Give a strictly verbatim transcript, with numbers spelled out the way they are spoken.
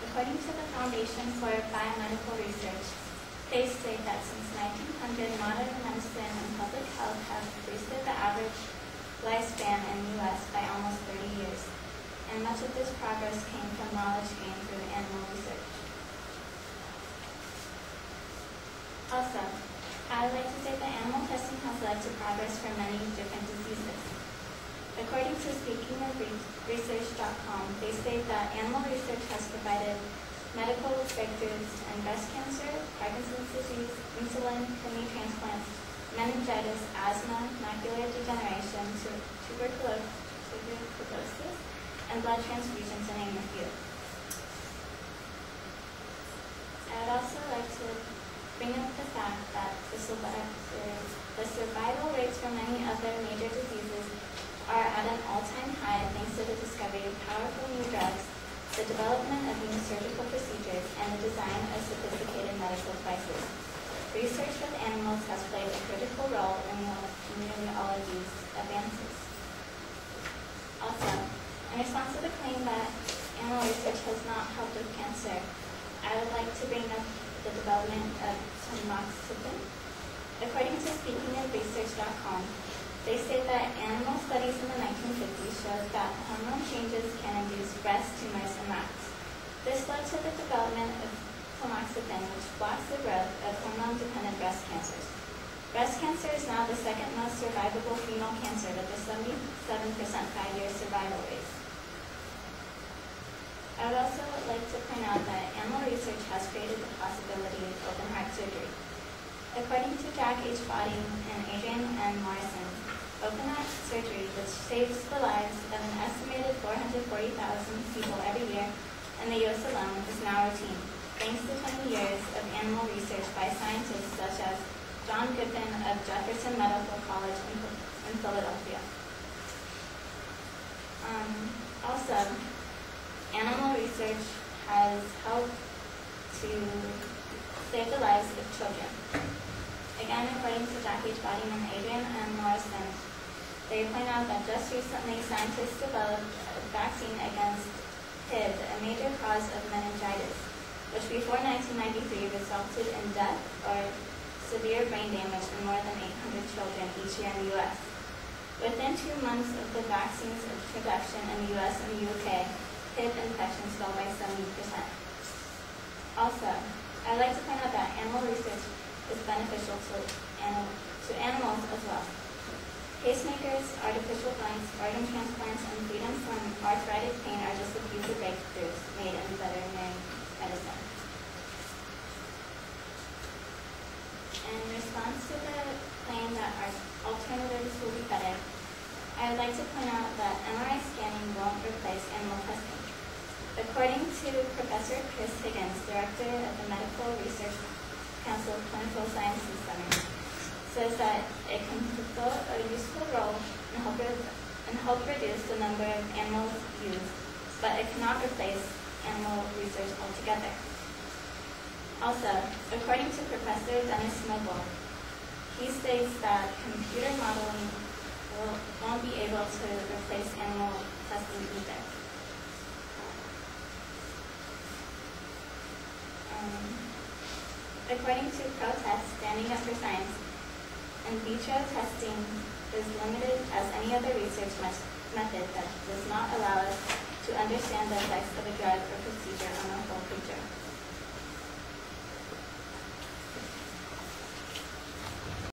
According to the Foundation for Biomedical Research, they state that since nineteen hundred, modern medicine and public health have boosted the average lifespan in the U S by almost thirty years, and much of this progress came from knowledge gained through animal research. Also, I would like to say that animal testing has led to progress for many different diseases. According to speaking of research dot com, they state that animal research has provided medical breakthroughs in breast cancer, Parkinson's disease, insulin, kidney transplants, meningitis, asthma, macular degeneration, tuberculosis, tuberculosis, and blood transfusions, to name a few. I would also like to bring up the fact that the, the survival rates for many other major diseases are at an all-time high thanks to the discovery of powerful new drugs, the development of new surgical procedures, and the design of sophisticated medical devices. Research with animals has played a critical role in nearly all of these advances. Also, in response to the claim that animal research has not helped with cancer, I would like to bring up the development of tamoxifen. According to speaking of research dot com, they state that animal studies in the nineteen fifties showed that hormone changes can induce breast tumors in rats. This led to the development of tamoxifen, which blocks the growth of hormone-dependent breast cancers. Breast cancer is now the second most survivable female cancer with a seventy-seven percent five-year survival rate. I would also like to point out that animal research has created the possibility of open heart surgery. According to Jack H. Botting and Adrian N. Morrison, open heart surgery, which saves the lives of an estimated four hundred forty thousand people every year in the U S alone, is now routine, thanks to twenty years of animal research by scientists such as John Goodman of Jefferson Medical College in, in Philadelphia. Um, also, animal research has helped to save the lives of children. Again, according to Jack H. Botting and Adrian N. Morrison, they point out that just recently scientists developed a vaccine against H I V, a major cause of meningitis, which before nineteen ninety-three resulted in death or severe brain damage in more than eight hundred children each year in the U S. Within two months of the vaccine's introduction in the U S and the U K, H I V infections fell by seventy percent. Also, I'd like to point out that animal research is beneficial to, animal, to animals as well. Pacemakers, artificial lungs, organ transplants, and freedom from arthritic pain are just a few of the breakthroughs made in veterinary medicine. In response to the claim that our alternatives will be better, I would like to point out that M R I scanning won't replace animal testing. According to Professor Chris Higgins, director of the Medical Research Council of Clinical Sciences Center, says that it can fulfill a useful role and help, and help reduce the number of animals used, but it cannot replace animal research altogether. Also, according to Professor Dennis Noble, he states that computer modeling will, won't be able to replace animal testing either. Um, according to ProTest, Standing Up for Science, in vitro testing is limited as any other research method that does not allow us to understand the effects of a drug or procedure on a whole